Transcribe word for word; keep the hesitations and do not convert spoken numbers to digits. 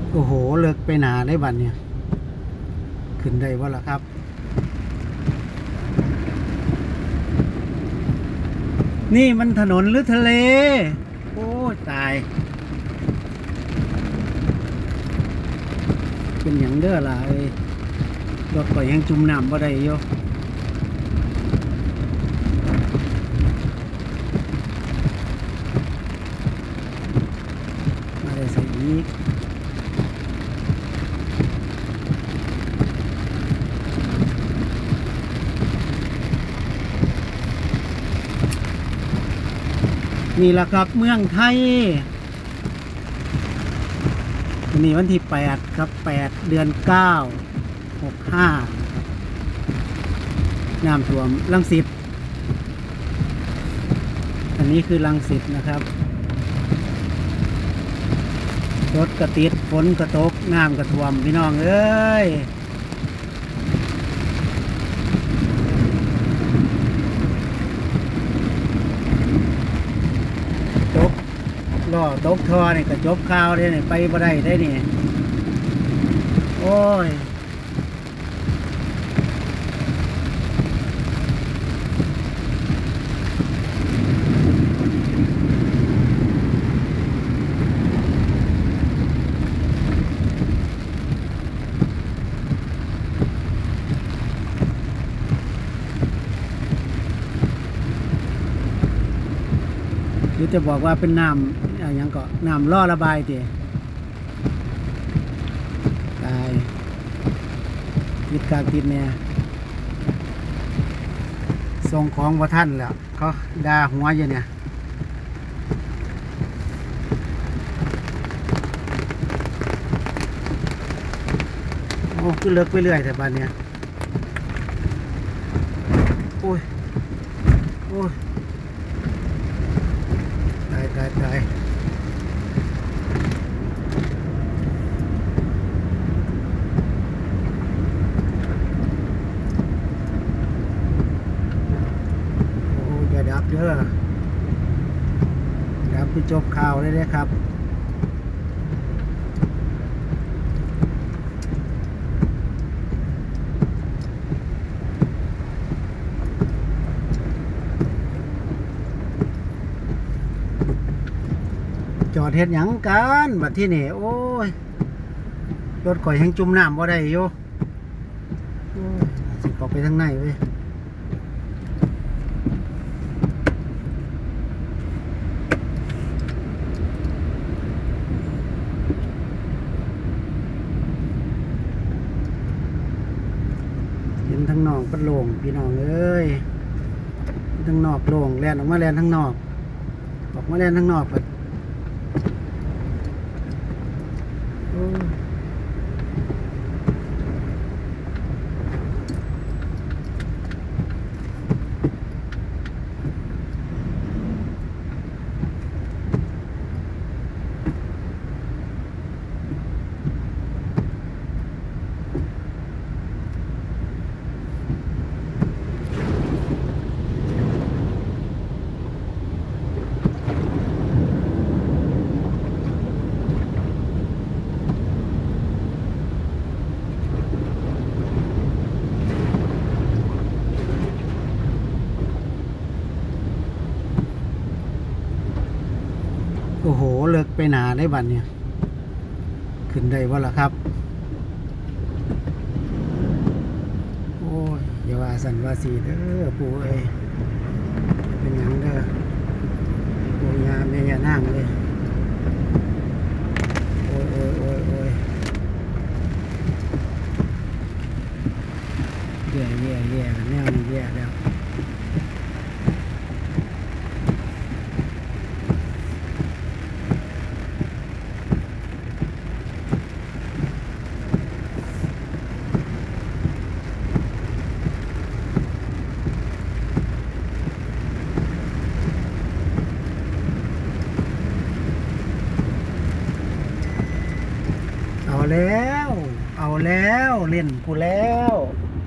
โอ้โหเลิกไปหนาได้บัดเนี่ยขึ้นได้วะล่ะครับนี่มันถนนหรือทะเลโอ้ตายเป็นอย่างเด้อล่ะเอ้ยรถก็ยังจุ่มน้ำบ่ได้อยู่มาได้ใส่อีกนี่แหละครับเมืองไทยวันนี้วันที่แปดครับแปดเดือนเก้าหกห้าน้ำท่วมรังสิตอันนี้คือรังสิตนะครับรถกระติดฝนกระตกน้ำกระท่วมพี่น้องเอ้ยตกล้อตกท่อนี่ก็จบข่าวได้นี่ไปบ่ได้ได้นี่โอ้ยหรือจะบอกว่าเป็นน้ำอะไรยังก็น้ำล่อระบายทีตายติดกากติดเนี่ยส่งของว่าท่านแล้วเขาด่าหัวอยู่เนี่ยโอ้ขึ้นเลิกไปเรื่อยแต่บ้านเนี่ยโอ้ยโอ้ยตายตายตายโอ้อย่าดับเด้อดับไปจบข่าวเลยนะครับจอดเฮ็ดหยังกันบัดที่นี่โอ้ยรถข่อยแห้งจุ่มน้ำบ่ได้อยู่โอ้ยสิเข้าไปทางในเว้ยเห็นทางนอกก็โล่งพี่น้องเอ้ยทางนอกโล่งแล่นออกมาแล่นทางนอกออกมาแล่นทางนอกก็โอ้โหเลิกไปหนาได้บัดเนี่ยขึ้นได้วะล่ะครับโอ้ยอย่าว่าสันว่าสีเด้อปู่เอ้ยเป็นหยังเด้อปู่ยาแม่ยานั่งเลยโอ้ยโอ้ยโอ้ยโอ้ยแย่แย่แย่แนวนี้แย่แล้วเอาแล้วเอาแล้วเล่นกูแล้ว